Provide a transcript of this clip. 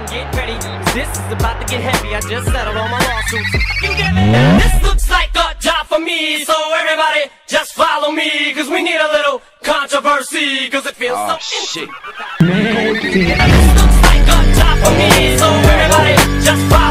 get ready, 'cause this is about to get heavy. I just settled all my lawsuits. You get it now? This looks like a job for me, so everybody just follow me, 'cause we need a little controversy, 'cause it feels so shit. This looks like a job for me, so everybody just follow me.